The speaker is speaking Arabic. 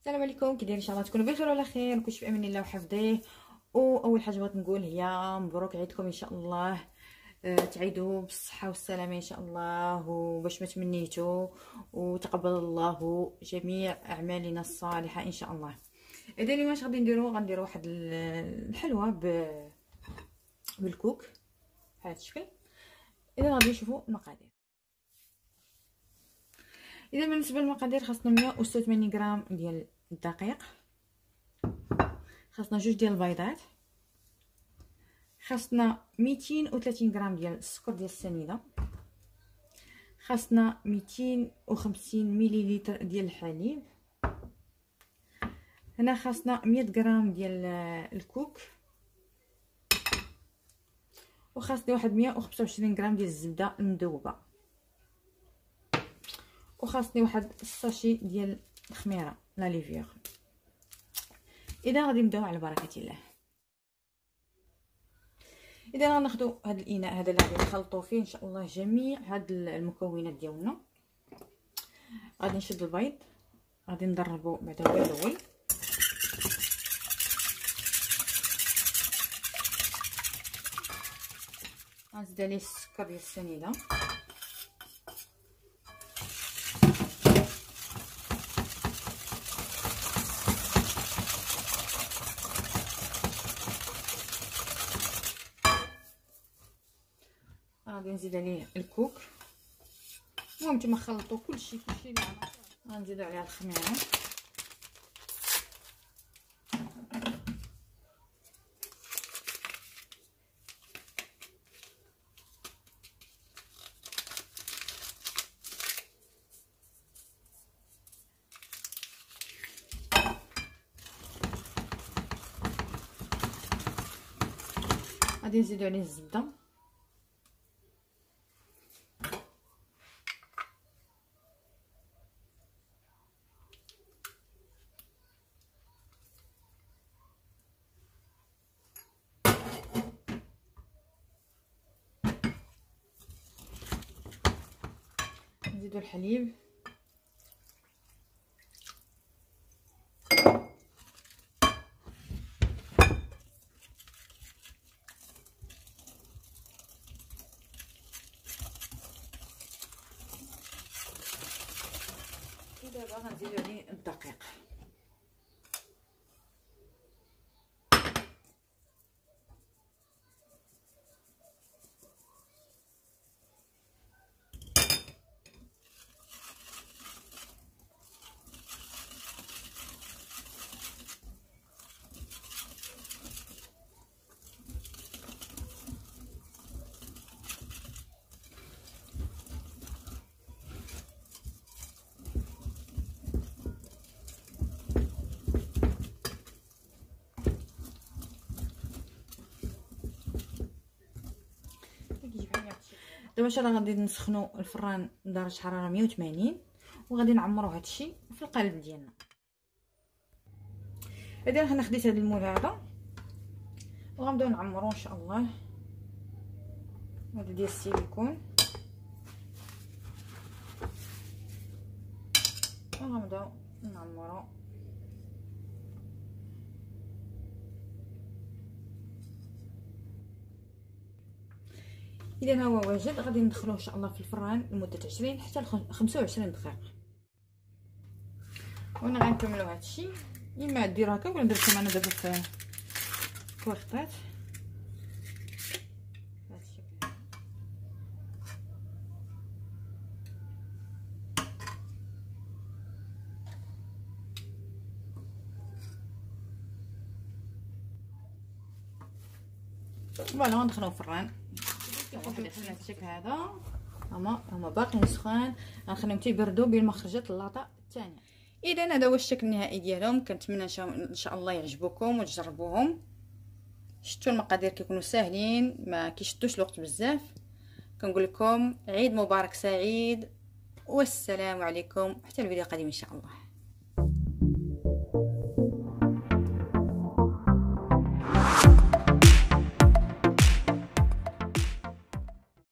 السلام عليكم، كي دايرين؟ ان شاء الله تكونوا بخير وعلى خير وكلشي في امان الله وحفظه. واول حاجه بغيت نقول هي مبروك عيدكم ان شاء الله. تعيدوا بالصحه والسلامه ان شاء الله، وباش ما تمنيتوا، وتقبل الله جميع اعمالنا الصالحه ان شاء الله. اذا اليوم واش غادي غنديروا واحد الحلوه بالكوك بهذا الشكل. اذا غادي نشوفوا المقادير. اذا بالنسبه للمقادير خاصنا 186 غرام ديال الدقيق، خاصنا 2 ديال البيضات، خاصنا 230 غرام ديال السكر ديال السنيده، خاصنا 250 مليلتر ديال الحليب، هنا خاصنا 100 غرام ديال الكوك، وخاصني واحد 125 غرام ديال الزبده المذوبه، وخاصني واحد الساشي ديال الخميره لا ليفيور. اذا غادي نبداو على بركه الله. اذا غناخذوا هذا الاناء هذا اللي غادي نخلطوا فيه ان شاء الله جميع هاد المكونات ديالنا. غادي نشد البيض، غادي نضربو بعدا هو الاول، غنزيد عليه السكر ديال السنيده، غادي نزيد عليه الكوك. المهم نتوما خلطوا كلشي اللي عندكم. غنزيدو عليها الخميره، غادي نزيدو عليه الزبده، نزيدو الحليب، ودابا غنزيدو عليه الدقيق. دابا ان شاء الله غادي نسخنوا الفران بدرجه حراره 180 وغادي نعمروا هذا الشيء في القالب ديالنا. اذا انا خديت هذا المول هذا وغنبداو نعمروا ان شاء الله. هذا ديال السيليكون، وغنبداو نعمروا. اذا هو واجد غادي ندخلوه ان شاء الله في الفران لمده 20 حتى ل 25 دقيقه. وانا غنكملوا هذا الشيء، اما ديروا هكا ولا ندير كما انا دابا في كورطات بهذا الشكل. فوالا غندخلوه في الفران واحد 20 الشكل هذا. هما باقيين سخان، غنخليهم تيبردوا بين ما خرجت اللاطه الثانيه. اذا هذا هو الشكل النهائي ديالهم. كنتمنى ان شاء الله يعجبوكم وتجربوهم. شفتوا المقادير كيكونوا ساهلين، ما كيشدوش الوقت بزاف. كنقول لكم عيد مبارك سعيد، والسلام عليكم حتى الفيديو القادم ان شاء الله.